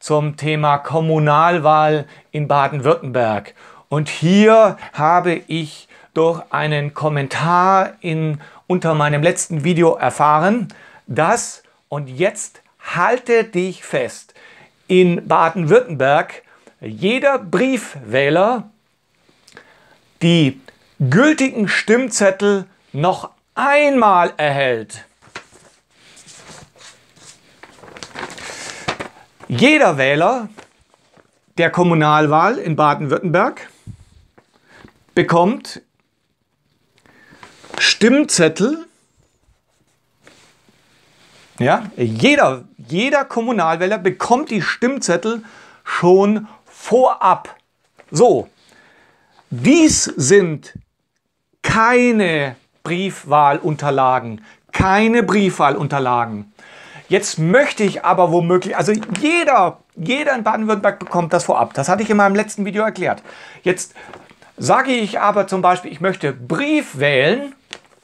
zum Thema Kommunalwahl in Baden-Württemberg. Und hier habe ich durch einen Kommentar unter meinem letzten Video erfahren, dass, und jetzt halte dich fest, in Baden-Württemberg jeder Briefwähler die gültigen Stimmzettel noch einmal erhält. Jeder Wähler der Kommunalwahl in Baden-Württemberg bekommt Stimmzettel. Ja, jeder Kommunalwähler bekommt die Stimmzettel schon vorab. So, dies sind keine Briefwahlunterlagen, keine Briefwahlunterlagen. Jetzt möchte ich aber womöglich, also jeder in Baden-Württemberg bekommt das vorab. Das hatte ich in meinem letzten Video erklärt. Jetzt sage ich aber zum Beispiel, ich möchte Brief wählen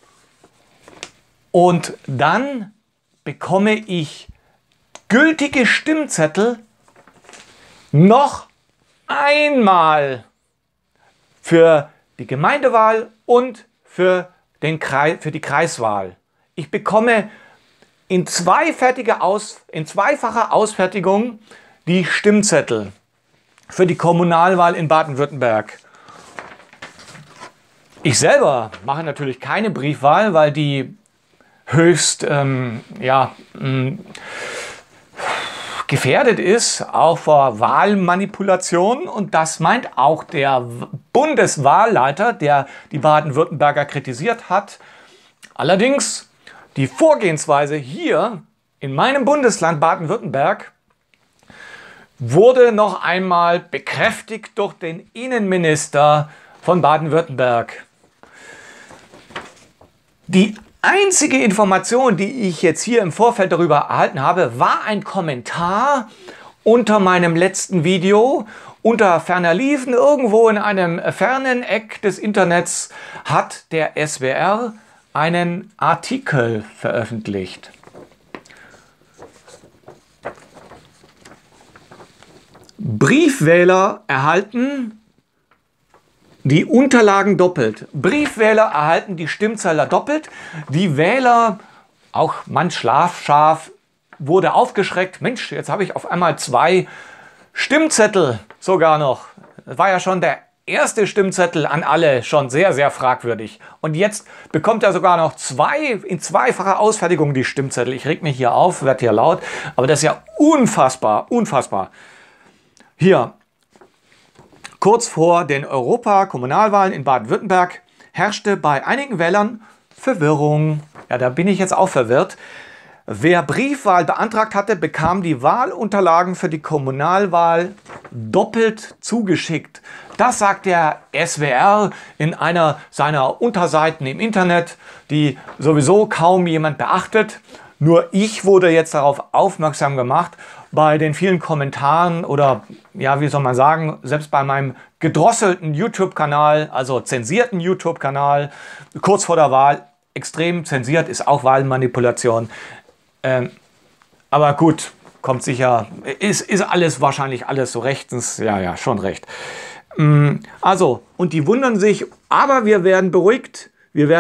und dann bekomme ich gültige Stimmzettel noch einmal für die Gemeindewahl und für die Kreiswahl. Ich bekomme in zweifacher Ausfertigung die Stimmzettel für die Kommunalwahl in Baden-Württemberg. Ich selber mache natürlich keine Briefwahl, weil die höchst gefährdet ist, auch vor Wahlmanipulation. Und das meint auch der Bundeswahlleiter, der die Baden-Württemberger kritisiert hat. Allerdings, die Vorgehensweise hier in meinem Bundesland Baden-Württemberg wurde noch einmal bekräftigt durch den Innenminister von Baden-Württemberg. Die einzige Information, die ich jetzt hier im Vorfeld darüber erhalten habe, war ein Kommentar unter meinem letzten Video. Unter ferner liefen, irgendwo in einem fernen Eck des Internets, hat der SWR einen Artikel veröffentlicht. Briefwähler erhalten die Unterlagen doppelt. Briefwähler erhalten die Stimmzettel doppelt. Die Wähler, auch manch schlafscharf, wurde aufgeschreckt. Mensch, jetzt habe ich auf einmal 2 Stimmzettel sogar noch. Das war ja schon der erste Stimmzettel an alle, schon sehr, sehr fragwürdig. Und jetzt bekommt er sogar noch in zweifacher Ausfertigung die Stimmzettel. Ich reg mich hier auf, werde hier laut, aber das ist ja unfassbar, unfassbar. Hier. Kurz vor den Europakommunalwahlen in Baden-Württemberg herrschte bei einigen Wählern Verwirrung. Ja, da bin ich jetzt auch verwirrt. Wer Briefwahl beantragt hatte, bekam die Wahlunterlagen für die Kommunalwahl doppelt zugeschickt. Das sagt der SWR in einer seiner Unterseiten im Internet, die sowieso kaum jemand beachtet. Nur ich wurde jetzt darauf aufmerksam gemacht, bei den vielen Kommentaren oder, ja, wie soll man sagen, selbst bei meinem gedrosselten YouTube-Kanal, also zensierten YouTube-Kanal, kurz vor der Wahl, extrem zensiert, ist auch Wahlmanipulation. Aber gut, kommt sicher, ist alles wahrscheinlich alles so rechtens, ja, schon recht. Also, und die wundern sich, aber wir werden beruhigt,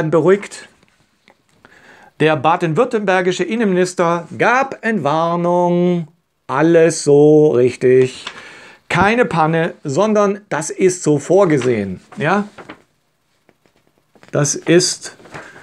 Der baden-württembergische Innenminister gab Entwarnung. Alles so richtig. Keine Panne, sondern das ist so vorgesehen. Ja? Das ist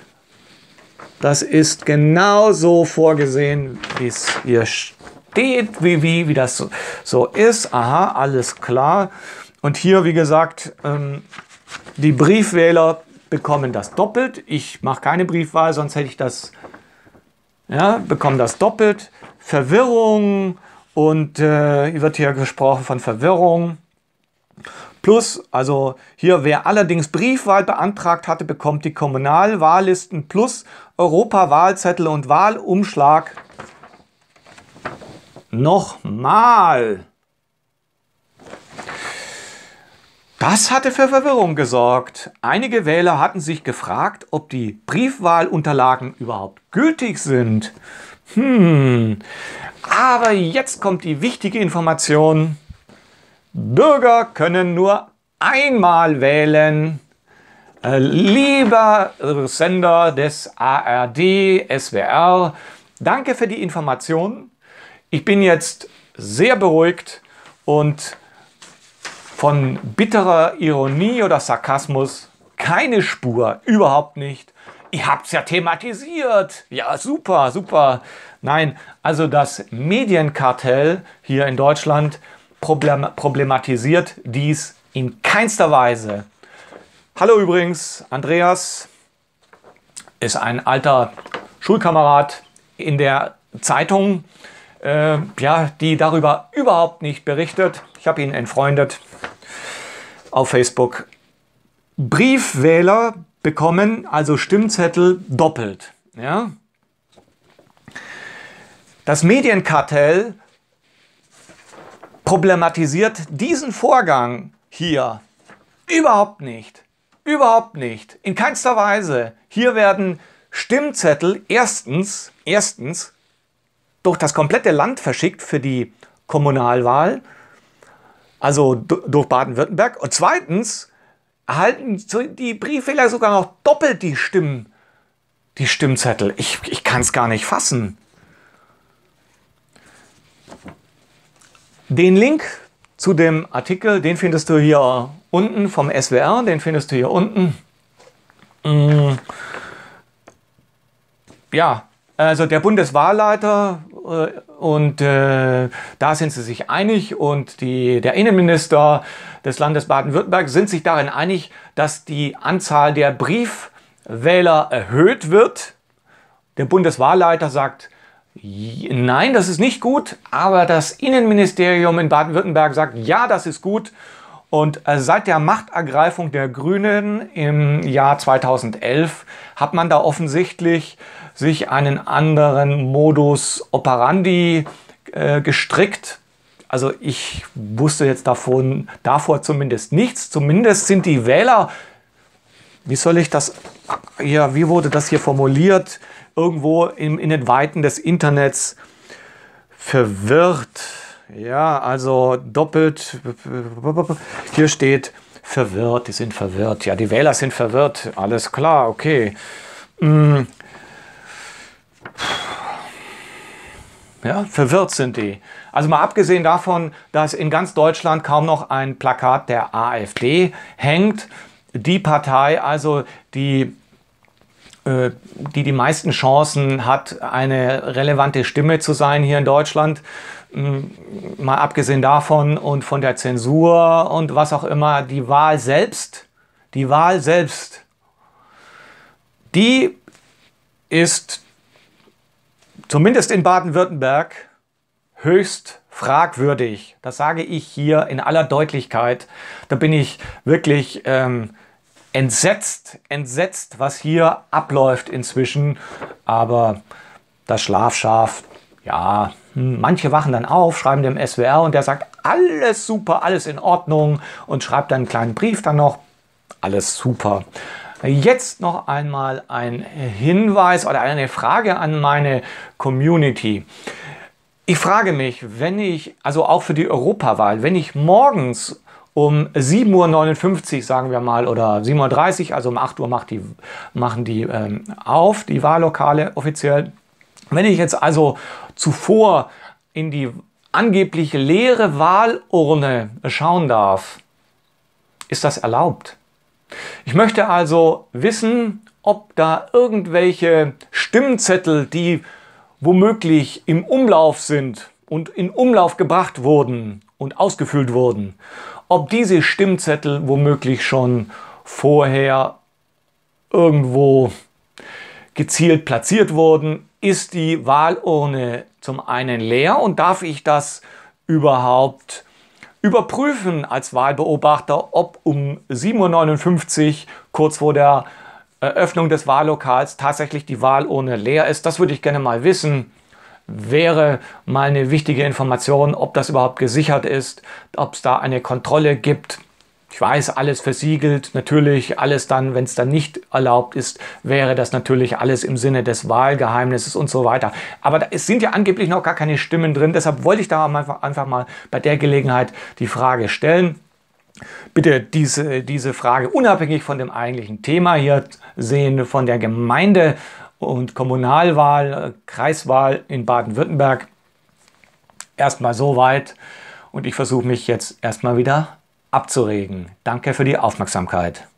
genau so vorgesehen, wie es hier steht, wie das so ist. Aha, alles klar. Und hier, wie gesagt, die Briefwähler bekommen das doppelt. Ich mache keine Briefwahl, sonst hätte ich das, bekommen das doppelt. Verwirrung. Und wird hier gesprochen von Verwirrung. Plus, also hier, wer allerdings Briefwahl beantragt hatte, bekommt die Kommunalwahllisten plus Europawahlzettel und Wahlumschlag nochmal. Das hatte für Verwirrung gesorgt. Einige Wähler hatten sich gefragt, ob die Briefwahlunterlagen überhaupt gültig sind. Aber jetzt kommt die wichtige Information. Bürger können nur einmal wählen. Lieber Sender des ARD, SWR, danke für die Information. Ich bin jetzt sehr beruhigt und von bitterer Ironie oder Sarkasmus keine Spur, überhaupt nicht. Ihr habt es ja thematisiert. Ja, super, super. Nein, also das Medienkartell hier in Deutschland problematisiert dies in keinster Weise. Hallo übrigens, Andreas ist ein alter Schulkamerad in der Zeitung, ja, die darüber überhaupt nicht berichtet. Ich habe ihn entfreundet auf Facebook. Briefwähler bekommen also Stimmzettel doppelt. Ja? Das Medienkartell problematisiert diesen Vorgang hier überhaupt nicht. Überhaupt nicht. In keinster Weise. Hier werden Stimmzettel erstens durch das komplette Land verschickt für die Kommunalwahl, also durch Baden-Württemberg. Und zweitens erhalten die Briefwähler sogar noch doppelt die Stimmzettel. Ich kann es gar nicht fassen. Den Link zu dem Artikel, den findest du hier unten vom SWR, den findest du hier unten. Ja, also der Bundeswahlleiter und da sind sie sich einig und der Innenminister des Landes Baden-Württemberg sind sich darin einig, dass die Anzahl der Briefwähler erhöht wird. Der Bundeswahlleiter sagt, nein, das ist nicht gut, aber das Innenministerium in Baden-Württemberg sagt, ja, das ist gut. Und seit der Machtergreifung der Grünen im Jahr 2011 hat man da offensichtlich sich einen anderen Modus operandi gestrickt. Also ich wusste jetzt davor zumindest nichts. Zumindest sind die Wähler, wie wurde das hier formuliert, irgendwo in den Weiten des Internets verwirrt. Ja, also doppelt, hier steht verwirrt, die sind verwirrt. Ja, die Wähler sind verwirrt, alles klar, okay. Ja, verwirrt sind die. Also mal abgesehen davon, dass in ganz Deutschland kaum noch ein Plakat der AfD hängt, die Partei also, die meisten Chancen hat, eine relevante Stimme zu sein hier in Deutschland. Mal abgesehen davon und von der Zensur und was auch immer, die Wahl selbst, die ist zumindest in Baden-Württemberg höchst fragwürdig. Das sage ich hier in aller Deutlichkeit. Da bin ich wirklich entsetzt, was hier abläuft inzwischen. Aber das Schlafschaf, ja, manche wachen dann auf, schreiben dem SWR und der sagt, alles super, alles in Ordnung und schreibt dann einen kleinen Brief dann noch, alles super. Jetzt noch einmal ein Hinweis oder eine Frage an meine Community. Ich frage mich, also auch für die Europawahl, wenn ich morgens um 7:59 Uhr, sagen wir mal, oder 7:30 Uhr, also um 8 Uhr machen die auf, die Wahllokale offiziell. Wenn ich jetzt also zuvor in die angeblich leere Wahlurne schauen darf, ist das erlaubt? Ich möchte also wissen, ob da irgendwelche Stimmzettel, die womöglich im Umlauf sind und in Umlauf gebracht wurden und ausgefüllt wurden, ob diese Stimmzettel womöglich schon vorher irgendwo gezielt platziert wurden. Ist die Wahlurne zum einen leer und darf ich das überhaupt überprüfen als Wahlbeobachter, ob um 7:59 Uhr, kurz vor der Eröffnung des Wahllokals, tatsächlich die Wahlurne leer ist? Das würde ich gerne mal wissen. Wäre mal eine wichtige Information, ob das überhaupt gesichert ist, ob es da eine Kontrolle gibt. Ich weiß, alles versiegelt, natürlich alles dann, wenn es dann nicht erlaubt ist, wäre das natürlich alles im Sinne des Wahlgeheimnisses und so weiter. Aber es sind ja angeblich noch gar keine Stimmen drin, deshalb wollte ich da einfach mal bei der Gelegenheit die Frage stellen. Bitte diese Frage unabhängig von dem eigentlichen Thema hier sehen, von der Gemeinde- und Kommunalwahl, Kreiswahl in Baden-Württemberg. Erstmal soweit und ich versuche mich jetzt erstmal wieder abzuregen. Danke für die Aufmerksamkeit.